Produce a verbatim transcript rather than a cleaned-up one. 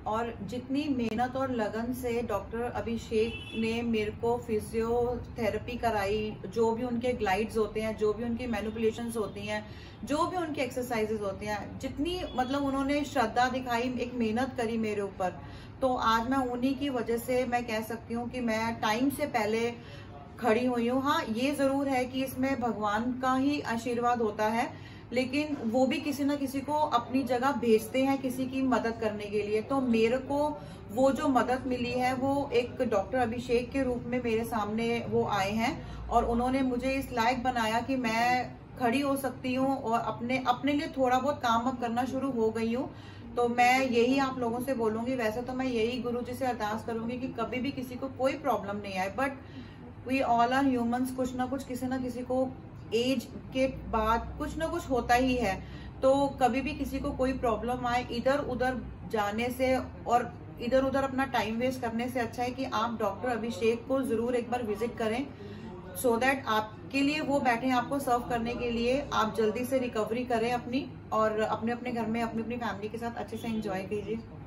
और जितनी मेहनत और लगन से डॉक्टर अभिषेक ने मेरे को फिजियोथेरेपी कराई, जो भी उनके ग्लाइड्स होते हैं, जो भी उनकी मैनिपुलेशंस होती हैं, जो भी उनकी एक्सरसाइजेस होती हैं, जितनी मतलब उन्होंने श्रद्धा दिखाई, एक मेहनत करी मेरे ऊपर, तो आज मैं उन्हीं की वजह से मैं कह सकती हूँ कि मैं टाइम से पहले खड़ी हुई हूँ। हाँ, ये जरूर है कि इसमें भगवान का ही आशीर्वाद होता है, लेकिन वो भी किसी ना किसी को अपनी जगह भेजते हैं किसी की मदद करने के लिए। तो मेरे को वो जो मदद मिली है वो एक डॉक्टर अभिषेक के रूप में मेरे सामने वो आए हैं और उन्होंने मुझे इस लायक बनाया कि मैं खड़ी हो सकती हूँ और अपने अपने लिए थोड़ा बहुत काम अब करना शुरू हो गई हूँ। तो मैं यही आप लोगों से बोलूंगी, वैसे तो मैं यही गुरु जी से अरदास करूंगी कि कभी भी किसी को कोई प्रॉब्लम नहीं आए, but we all are humans, कुछ ना कुछ किसी ना किसी को एज के बाद कुछ ना कुछ होता ही है। तो कभी भी किसी को कोई प्रॉब्लम आए, इधर उधर जाने से और इधर उधर अपना टाइम वेस्ट करने से अच्छा है कि आप डॉक्टर अभिषेक को जरूर एक बार विजिट करें, सो so दैट आपके लिए वो बैठे हैं आपको सर्व करने के लिए, आप जल्दी से रिकवरी करें अपनी और अपने अपने घर में अपनी अपनी फैमिली के साथ अच्छे से एंजॉय कीजिए।